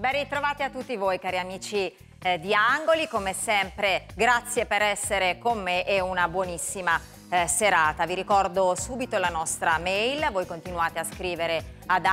Ben ritrovati a tutti voi, cari amici di Angoli. Come sempre, grazie per essere con me e una buonissima serata. Vi ricordo subito la nostra mail. Voi continuate a scrivere ad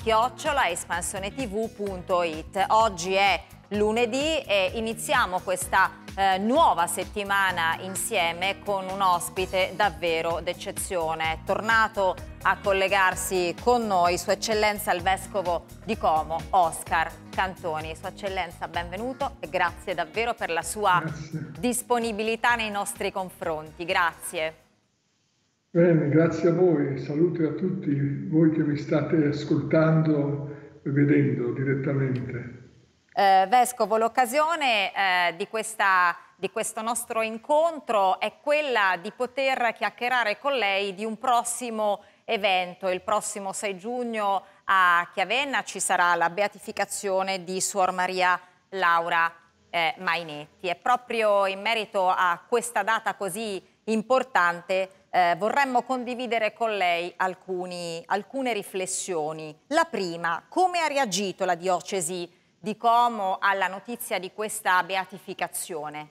angoli@espansionetv.it. Oggi è lunedì e iniziamo questa nuova settimana insieme con un ospite davvero d'eccezione. È tornato a collegarsi con noi Sua Eccellenza il Vescovo di Como, Oscar Cantoni. Sua Eccellenza, benvenuto e grazie davvero per la sua disponibilità nei nostri confronti. Grazie. Bene, grazie a voi. Saluti a tutti voi che mi state ascoltando e vedendo direttamente. Vescovo, l'occasione di questo nostro incontro è quella di poter chiacchierare con lei di un prossimo evento. Il prossimo 6 giugno a Chiavenna ci sarà la beatificazione di Suor Maria Laura Mainetti. E proprio in merito a questa data così importante vorremmo condividere con lei alcune riflessioni. La prima: come ha reagito la diocesi di Como alla notizia di questa beatificazione?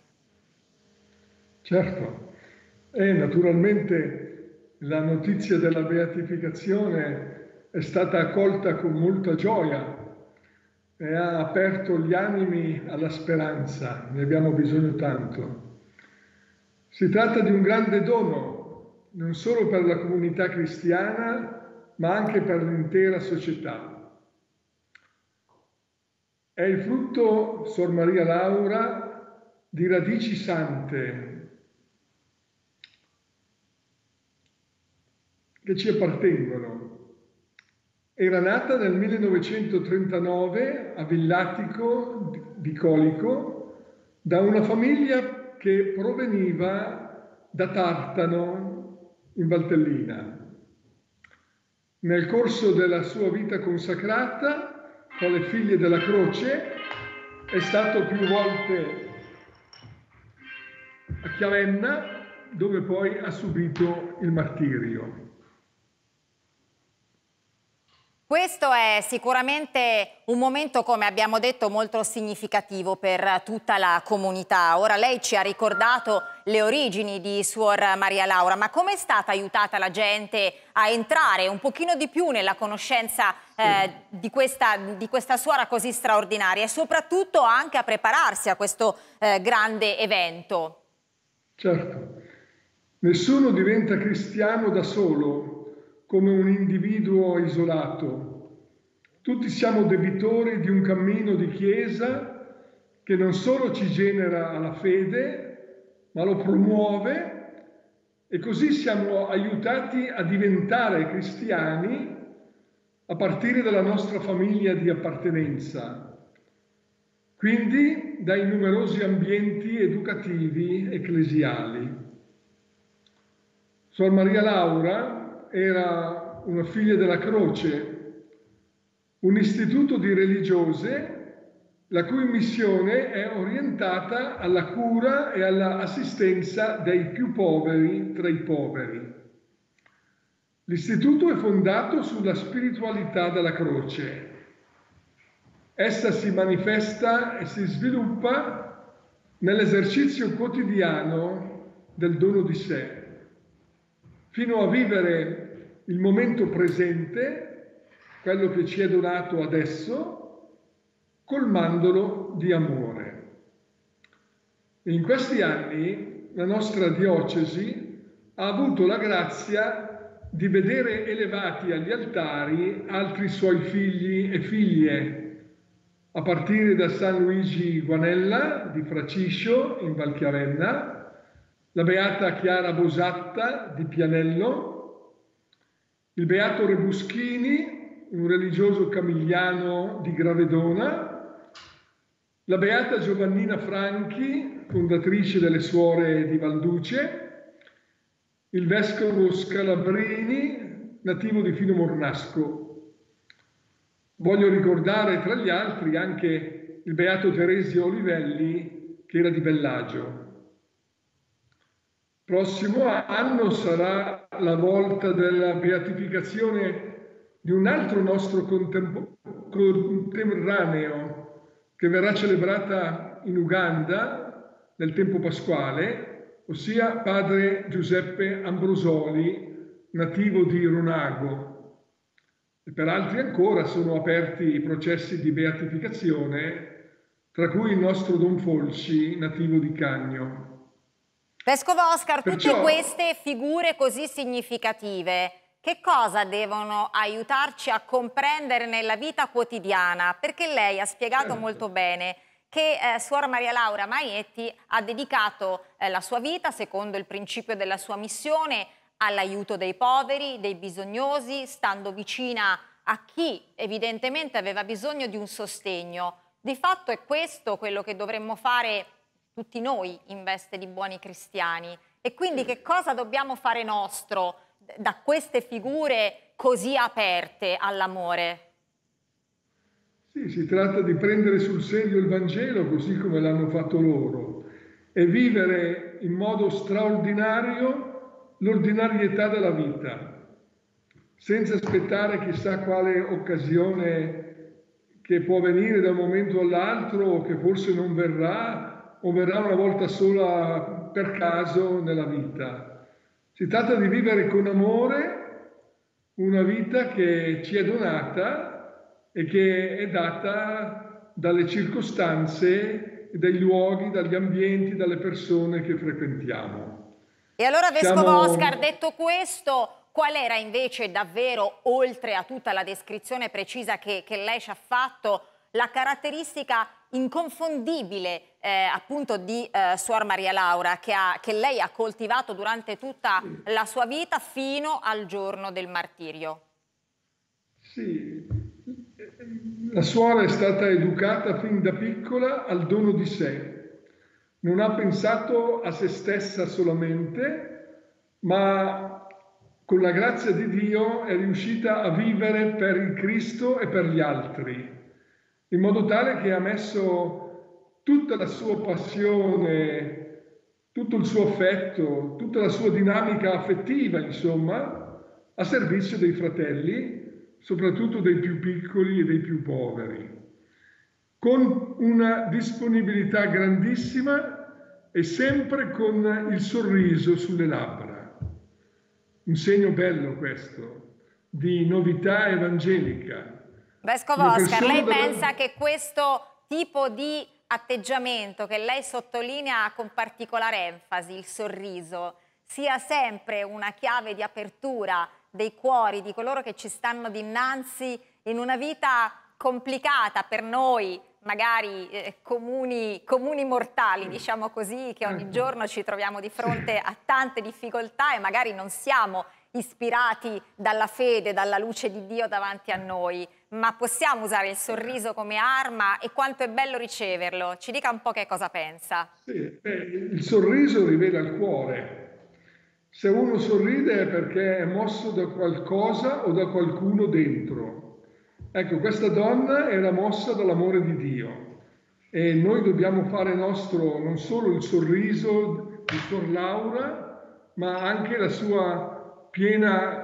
Certo, naturalmente la notizia della beatificazione è stata accolta con molta gioia e ha aperto gli animi alla speranza, ne abbiamo bisogno tanto. Si tratta di un grande dono, non solo per la comunità cristiana, ma anche per l'intera società. È il frutto, Sor Maria Laura, di radici sante che ci appartengono. Era nata nel 1939 a Villatico di Colico da una famiglia che proveniva da Tartano in Valtellina. Nel corso della sua vita consacrata, tra le figlie della croce, è stato più volte a Chiavenna, dove poi ha subito il martirio. Questo è sicuramente un momento, come abbiamo detto, molto significativo per tutta la comunità. Ora lei ci ha ricordato le origini di Suor Maria Laura, ma come è stata aiutata la gente a entrare un pochino di più nella conoscenza di questa suora così straordinaria e soprattutto anche a prepararsi a questo grande evento? Certo, nessuno diventa cristiano da solo, come un individuo isolato. Tutti siamo debitori di un cammino di Chiesa che non solo ci genera la fede, ma lo promuove, e così siamo aiutati a diventare cristiani a partire dalla nostra famiglia di appartenenza, quindi dai numerosi ambienti educativi ecclesiali. Suor Maria Laura era una figlia della Croce, un istituto di religiose la cui missione è orientata alla cura e all'assistenza dei più poveri tra i poveri. L'istituto è fondato sulla spiritualità della croce. Essa si manifesta e si sviluppa nell'esercizio quotidiano del dono di sé, fino a vivere il momento presente, quello che ci è donato adesso, colmandolo di amore. E in questi anni la nostra diocesi ha avuto la grazia di vedere elevati agli altari altri suoi figli e figlie, a partire da San Luigi Guanella di Fraciscio in Val Chiavenna, la beata Chiara Bosatta di Pianello, il beato Rebuschini, un religioso camigliano di Gravedona, la beata Giovannina Franchi, fondatrice delle Suore di Valduce, il vescovo Scalabrini, nativo di Fino Mornasco. Voglio ricordare tra gli altri anche il beato Teresio Olivelli, che era di Bellagio. Prossimo anno sarà la volta della beatificazione di un altro nostro contemporaneo, che verrà celebrata in Uganda nel tempo pasquale, ossia padre Giuseppe Ambrosoli, nativo di Ronago. E per altri ancora sono aperti i processi di beatificazione, tra cui il nostro Don Folci, nativo di Cagno. Vescovo Oscar, tutte Perciò, queste figure così significative, che cosa devono aiutarci a comprendere nella vita quotidiana? Perché lei ha spiegato molto bene che Suor Maria Laura Maetti ha dedicato la sua vita, secondo il principio della sua missione, all'aiuto dei poveri, dei bisognosi, stando vicina a chi evidentemente aveva bisogno di un sostegno. Di fatto è questo quello che dovremmo fare tutti noi in veste di buoni cristiani. E quindi che cosa dobbiamo fare nostro da queste figure così aperte all'amore? sì, si tratta di prendere sul serio il Vangelo così come l'hanno fatto loro e vivere in modo straordinario l'ordinarietà della vita, senza aspettare chissà quale occasione che può venire da un momento all'altro o che forse non verrà o verrà una volta sola per caso nella vita. Si tratta di vivere con amore una vita che ci è donata e che è data dalle circostanze, dai luoghi, dagli ambienti, dalle persone che frequentiamo. E allora, Vescovo Oscar, detto questo, qual era invece davvero, oltre a tutta la descrizione precisa che lei ci ha fatto, la caratteristica inconfondibile appunto di Suor Maria Laura che lei ha coltivato durante tutta la sua vita fino al giorno del martirio? Sì, la suora è stata educata fin da piccola al dono di sé. Non ha pensato a se stessa solamente, ma con la grazia di Dio è riuscita a vivere per il Cristo e per gli altri, in modo tale che ha messo tutta la sua passione, tutto il suo affetto, tutta la sua dinamica affettiva, insomma, a servizio dei fratelli, soprattutto dei più piccoli e dei più poveri, con una disponibilità grandissima e sempre con il sorriso sulle labbra. Un segno bello questo, di novità evangelica. Vescovo Oscar, lei pensa che questo tipo di atteggiamento che lei sottolinea con particolare enfasi, il sorriso, sia sempre una chiave di apertura dei cuori di coloro che ci stanno dinanzi in una vita complicata per noi, magari comuni mortali, diciamo così, che ogni giorno ci troviamo di fronte a tante difficoltà e magari non siamo ispirati dalla fede, dalla luce di Dio davanti a noi, ma possiamo usare il sorriso come arma e quanto è bello riceverlo. Ci dica un po' che cosa pensa. Sì, il sorriso rivela il cuore. Se uno sorride è perché è mosso da qualcosa o da qualcuno dentro. Ecco, questa donna era mossa dall'amore di Dio e noi dobbiamo fare nostro non solo il sorriso di Suor Laura, ma anche la sua piena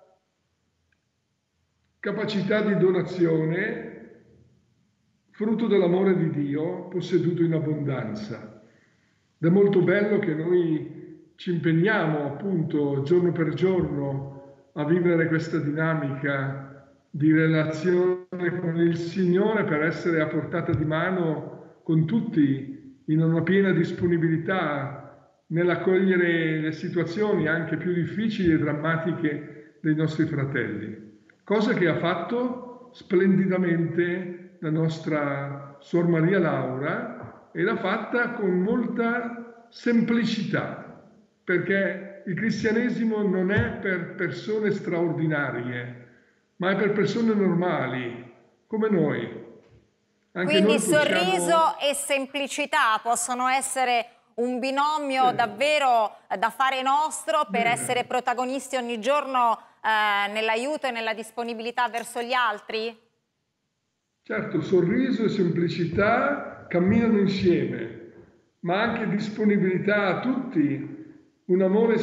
capacità di donazione, frutto dell'amore di Dio, posseduto in abbondanza. Ed è molto bello che noi ci impegniamo appunto giorno per giorno a vivere questa dinamica di relazione con il Signore per essere a portata di mano con tutti in una piena disponibilità nell'accogliere le situazioni anche più difficili e drammatiche dei nostri fratelli. Cosa che ha fatto splendidamente la nostra Suor Maria Laura e l'ha fatta con molta semplicità, perché il cristianesimo non è per persone straordinarie, ma è per persone normali, come noi. Anche quindi noi possiamo... sorriso e semplicità possono essere un binomio davvero da fare nostro per essere protagonisti ogni giorno nell'aiuto e nella disponibilità verso gli altri? Certo, sorriso e semplicità camminano insieme, ma anche disponibilità a tutti, un amore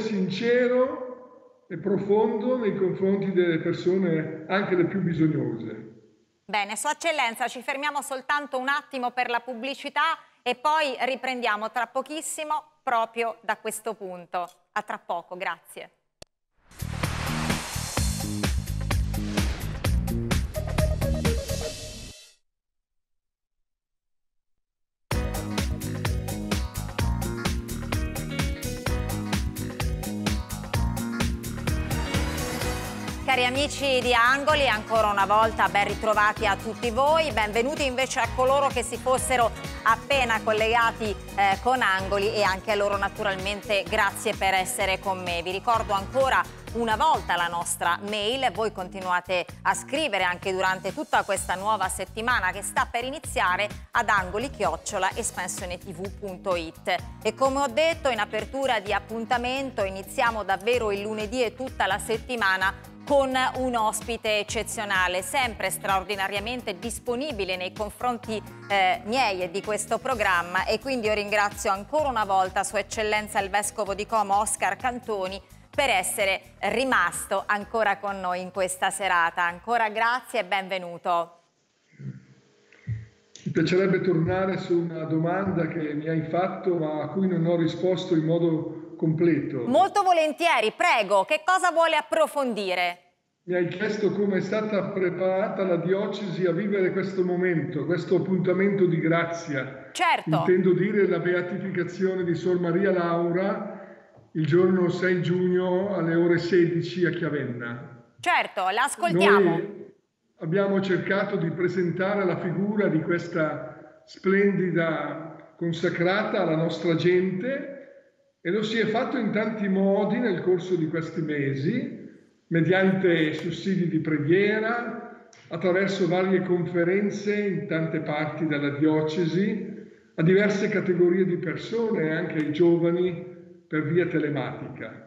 sincero e profondo nei confronti delle persone, anche le più bisognose. Bene, Sua Eccellenza, ci fermiamo soltanto un attimo per la pubblicità e poi riprendiamo tra pochissimo proprio da questo punto. A tra poco, grazie. Cari amici di Angoli, ancora una volta ben ritrovati a tutti voi, benvenuti invece a coloro che si fossero appena collegati con Angoli e anche a loro naturalmente grazie per essere con me. Vi ricordo ancora una volta la nostra mail, voi continuate a scrivere anche durante tutta questa nuova settimana che sta per iniziare ad angoli@espansionetv.it. E come ho detto in apertura di appuntamento iniziamo davvero il lunedì e tutta la settimana con un ospite eccezionale, sempre straordinariamente disponibile nei confronti miei e di questo programma, e quindi io ringrazio ancora una volta Sua Eccellenza il Vescovo di Como Oscar Cantoni per essere rimasto ancora con noi in questa serata. Ancora grazie e benvenuto. Mi piacerebbe tornare su una domanda che mi hai fatto ma a cui non ho risposto in modo completo. Molto volentieri, prego, che cosa vuole approfondire? Mi hai chiesto come è stata preparata la diocesi a vivere questo momento, questo appuntamento di grazia. Certo. Intendo dire la beatificazione di Sor Maria Laura il giorno 6 giugno alle ore 16 a Chiavenna. Certo, la ascoltiamo. Noi abbiamo cercato di presentare la figura di questa splendida consacrata alla nostra gente e lo si è fatto in tanti modi nel corso di questi mesi, mediante sussidi di preghiera, attraverso varie conferenze in tante parti della diocesi, a diverse categorie di persone, anche ai giovani, per via telematica.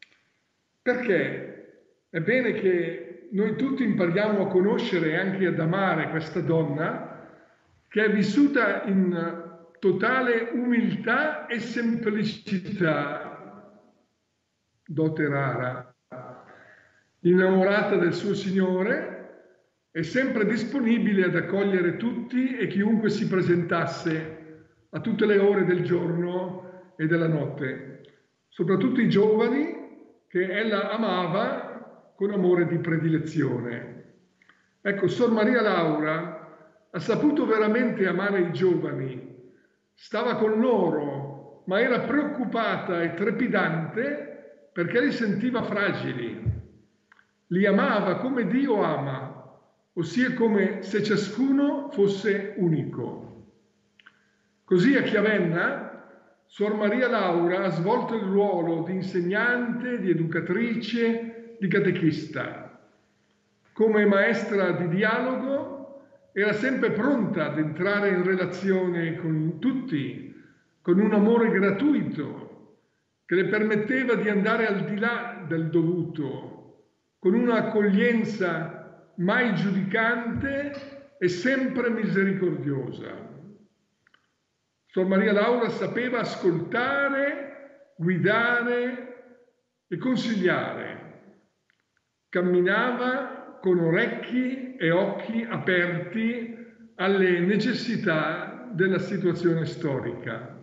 Perché è bene che noi tutti impariamo a conoscere e anche ad amare questa donna che è vissuta in totale umiltà e semplicità, dote rara, innamorata del suo Signore e sempre disponibile ad accogliere tutti e chiunque si presentasse a tutte le ore del giorno e della notte, soprattutto i giovani che ella amava con amore di predilezione. Ecco, Sor Maria Laura ha saputo veramente amare i giovani, stava con loro, ma era preoccupata e trepidante perché li sentiva fragili. Li amava come Dio ama, ossia come se ciascuno fosse unico. Così a Chiavenna Sor Maria Laura ha svolto il ruolo di insegnante, di educatrice, di catechista. Come maestra di dialogo era sempre pronta ad entrare in relazione con tutti, con un amore gratuito che le permetteva di andare al di là del dovuto, con un'accoglienza mai giudicante e sempre misericordiosa. Sor Maria Laura sapeva ascoltare, guidare e consigliare. Camminava con orecchi e occhi aperti alle necessità della situazione storica.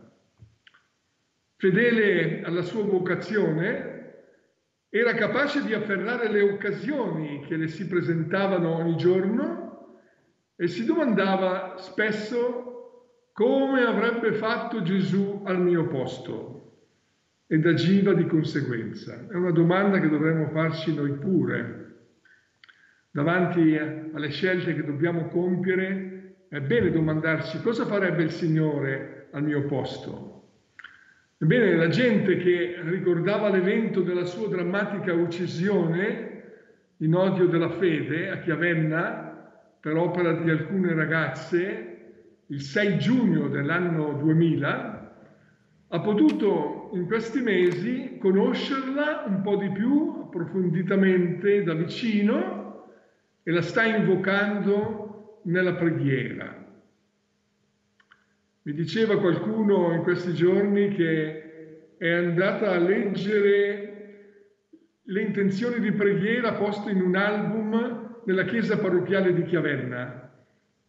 Fedele alla sua vocazione, era capace di afferrare le occasioni che le si presentavano ogni giorno e si domandava spesso come avrebbe fatto Gesù al mio posto ed agiva di conseguenza. È una domanda che dovremmo farci noi pure. Davanti alle scelte che dobbiamo compiere è bene domandarci cosa farebbe il Signore al mio posto. Ebbene, la gente che ricordava l'evento della sua drammatica uccisione in odio della fede a Chiavenna per opera di alcune ragazze il 6 giugno dell'anno 2000, ha potuto in questi mesi conoscerla un po' di più approfonditamente da vicino e la sta invocando nella preghiera. Mi diceva qualcuno in questi giorni che è andata a leggere le intenzioni di preghiera poste in un album nella chiesa parrocchiale di Chiavenna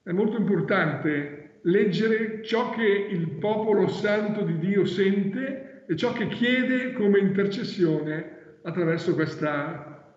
È molto importante leggere ciò che il popolo santo di Dio sente e ciò che chiede come intercessione attraverso questa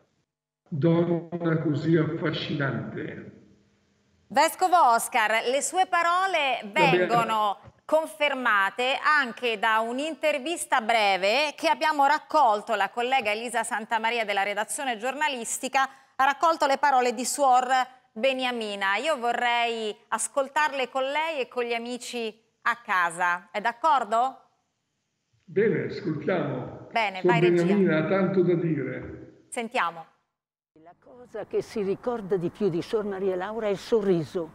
donna così affascinante. Vescovo Oscar, le sue parole vengono confermate anche da un'intervista breve che abbiamo raccolto. La collega Elisa Santamaria della redazione giornalistica ha raccolto le parole di Suor Beniamina. Io vorrei ascoltarle con lei e con gli amici a casa. È d'accordo? Bene, ascoltiamo. Bene, Suor vai regia. Beniamina ha tanto da dire. Sentiamo. La cosa che si ricorda di più di Suor Maria Laura è il sorriso.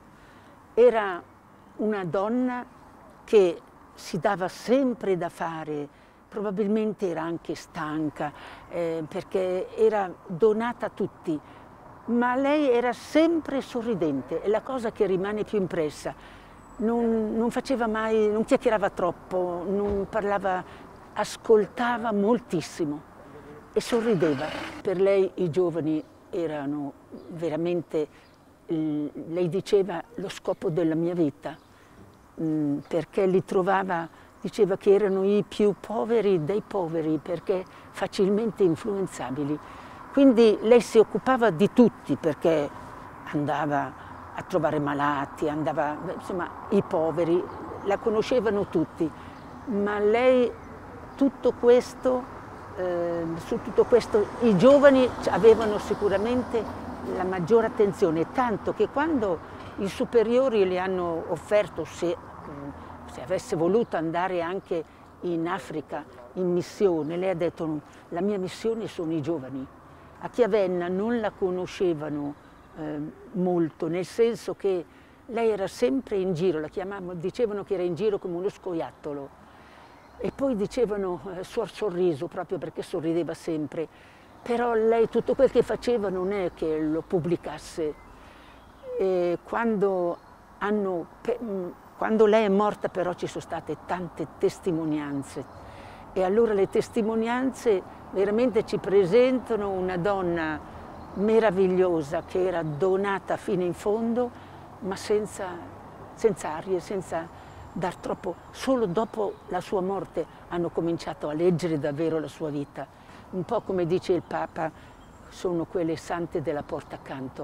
Era una donna che si dava sempre da fare, probabilmente era anche stanca, perché era donata a tutti, ma lei era sempre sorridente, è la cosa che rimane più impressa. Non faceva mai, non chiacchierava troppo, non parlava, ascoltava moltissimo e sorrideva. Per lei i giovani erano veramente, lei diceva, lo scopo della mia vita, perché li trovava, diceva che erano i più poveri dei poveri, perché facilmente influenzabili. Quindi lei si occupava di tutti, perché andava a trovare malati, andava, insomma, i poveri, la conoscevano tutti, ma lei tutto questo, su tutto questo i giovani avevano sicuramente la maggiore attenzione, tanto che quando i superiori le hanno offerto, se avesse voluto andare anche in Africa in missione, lei ha detto: la mia missione sono i giovani. A Chiavenna non la conoscevano molto, nel senso che lei era sempre in giro, la chiamavano, dicevano che era in giro come uno scoiattolo. E poi dicevano Suor Sorriso, proprio perché sorrideva sempre. Però lei tutto quel che faceva non è che lo pubblicasse. E quando lei è morta però ci sono state tante testimonianze. E allora le testimonianze veramente ci presentano una donna meravigliosa che era donata fino in fondo, ma senza arie, senza dar troppo. Solo dopo la sua morte hanno cominciato a leggere davvero la sua vita. Un po' come dice il Papa, sono quelle sante della porta accanto,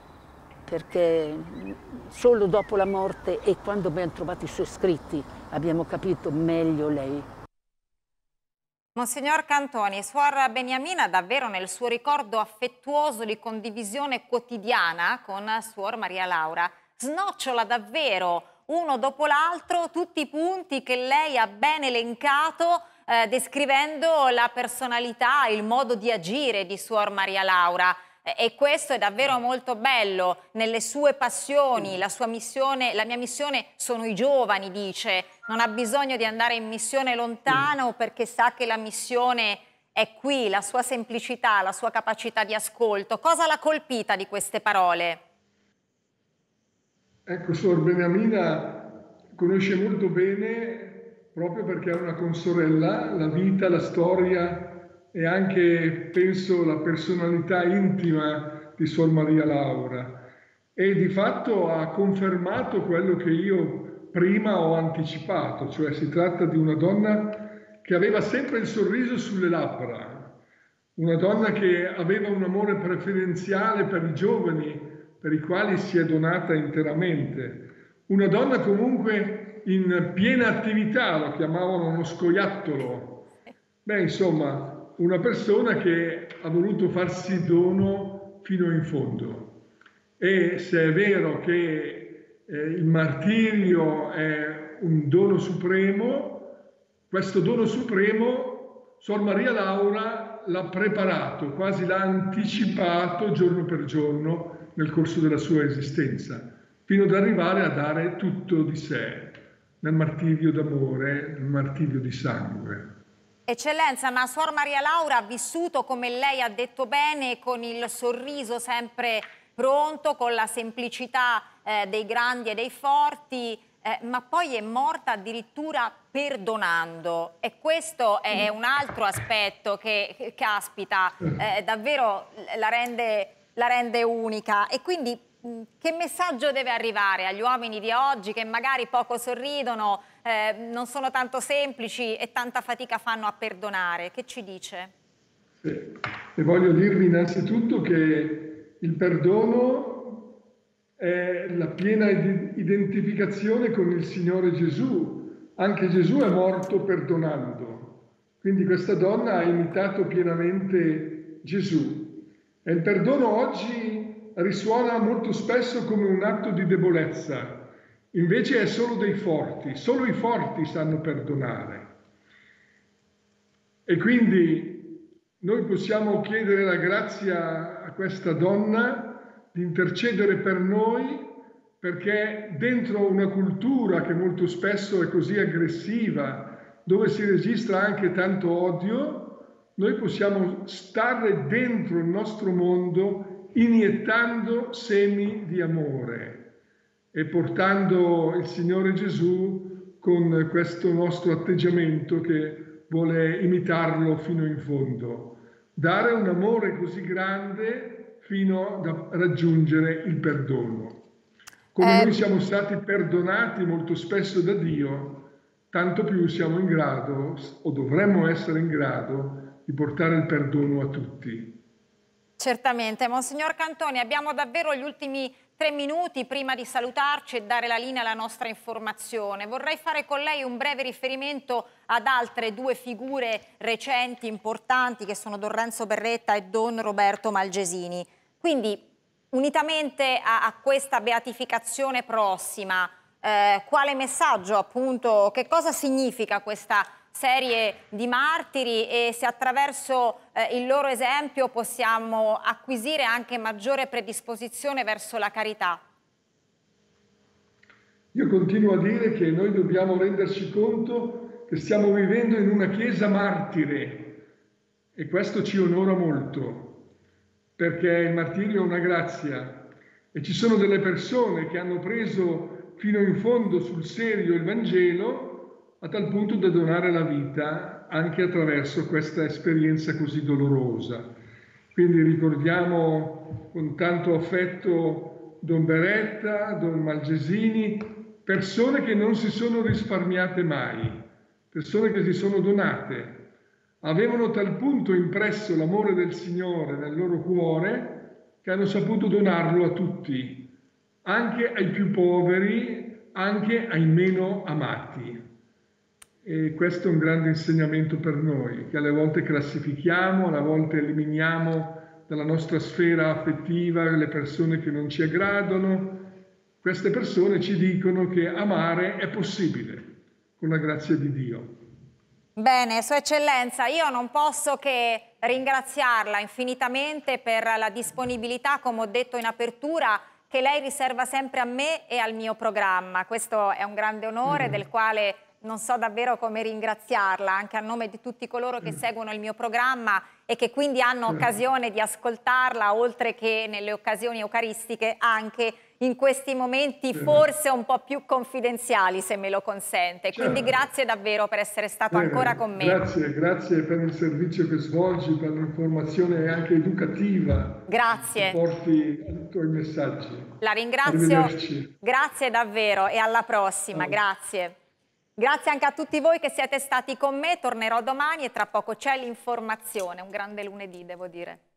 perché solo dopo la morte e quando abbiamo trovato i suoi scritti abbiamo capito meglio lei. Monsignor Cantoni, Suor Beniamina davvero nel suo ricordo affettuoso di condivisione quotidiana con Suor Maria Laura snocciola davvero uno dopo l'altro tutti i punti che lei ha ben elencato descrivendo la personalità, il modo di agire di Suor Maria Laura. E questo è davvero molto bello, nelle sue passioni, la sua missione, la mia missione sono i giovani, dice, non ha bisogno di andare in missione lontano perché sa che la missione è qui, la sua semplicità, la sua capacità di ascolto. Cosa l'ha colpita di queste parole? Ecco, Suor Beniamina conosce molto bene, proprio perché è una consorella, la vita, la storia e anche, penso, la personalità intima di Suor Maria Laura. E di fatto ha confermato quello che io prima ho anticipato, cioè si tratta di una donna che aveva sempre il sorriso sulle labbra, una donna che aveva un amore preferenziale per i giovani, per i quali si è donata interamente. Una donna comunque in piena attività, lo chiamavano uno scoiattolo. Beh, insomma, una persona che ha voluto farsi dono fino in fondo. E se è vero che il martirio è un dono supremo, questo dono supremo Suor Maria Laura l'ha preparato, quasi l'ha anticipato giorno per giorno nel corso della sua esistenza, fino ad arrivare a dare tutto di sé nel martirio d'amore, nel martirio di sangue. Eccellenza, ma Suor Maria Laura ha vissuto, come lei ha detto bene, con il sorriso sempre pronto, con la semplicità dei grandi e dei forti, ma poi è morta addirittura perdonando. E questo è un altro aspetto che caspita, davvero la rende unica. E quindi che messaggio deve arrivare agli uomini di oggi che magari poco sorridono, non sono tanto semplici e tanta fatica fanno a perdonare? Che ci dice? Sì. E voglio dirvi innanzitutto che il perdono è la piena identificazione con il Signore Gesù. Anche Gesù è morto perdonando. Quindi questa donna ha imitato pienamente Gesù. E il perdono oggi risuona molto spesso come un atto di debolezza. Invece è solo dei forti. Solo i forti sanno perdonare. E quindi noi possiamo chiedere la grazia a questa donna di intercedere per noi, perché dentro una cultura che molto spesso è così aggressiva, dove si registra anche tanto odio, noi possiamo stare dentro il nostro mondo iniettando semi di amore e portando il Signore Gesù con questo nostro atteggiamento che vuole imitarlo fino in fondo. Dare un amore così grande fino a raggiungere il perdono. Come noi siamo stati perdonati molto spesso da Dio, tanto più siamo in grado, o dovremmo essere in grado, di portare il perdono a tutti. Certamente. Monsignor Cantoni, abbiamo davvero gli ultimi 3 minuti prima di salutarci e dare la linea alla nostra informazione. Vorrei fare con lei un breve riferimento ad altre 2 figure recenti, importanti, che sono Don Renzo Berretta e Don Roberto Malgesini. Quindi, unitamente a questa beatificazione prossima, quale messaggio, appunto, che cosa significa questa serie di martiri e se attraverso il loro esempio possiamo acquisire anche maggiore predisposizione verso la carità? Io continuo a dire che noi dobbiamo renderci conto che stiamo vivendo in una chiesa martire e questo ci onora molto, perché il martirio è una grazia e ci sono delle persone che hanno preso fino in fondo sul serio il Vangelo a tal punto da donare la vita anche attraverso questa esperienza così dolorosa. Quindi ricordiamo con tanto affetto Don Berretta, Don Malgesini, persone che non si sono risparmiate mai, persone che si sono donate. Avevano tal punto impresso l'amore del Signore nel loro cuore che hanno saputo donarlo a tutti, anche ai più poveri, anche ai meno amati. E questo è un grande insegnamento per noi, che alle volte classifichiamo, alle volte eliminiamo dalla nostra sfera affettiva le persone che non ci aggradano. Queste persone ci dicono che amare è possibile, con la grazia di Dio. Bene, Sua Eccellenza, io non posso che ringraziarla infinitamente per la disponibilità, come ho detto in apertura, che lei riserva sempre a me e al mio programma. Questo è un grande onore del quale non so davvero come ringraziarla, anche a nome di tutti coloro che seguono il mio programma e che quindi hanno occasione di ascoltarla, oltre che nelle occasioni eucaristiche, anche in questi momenti forse un po' più confidenziali, se me lo consente. Quindi grazie davvero per essere stato ancora con me. Grazie per il servizio che svolgi, per l'informazione anche educativa. Grazie. Che porti i tuoi messaggi. La ringrazio. Grazie davvero e alla prossima. Grazie. Grazie anche a tutti voi che siete stati con me. Tornerò domani e tra poco c'è l'informazione. Un grande lunedì, devo dire.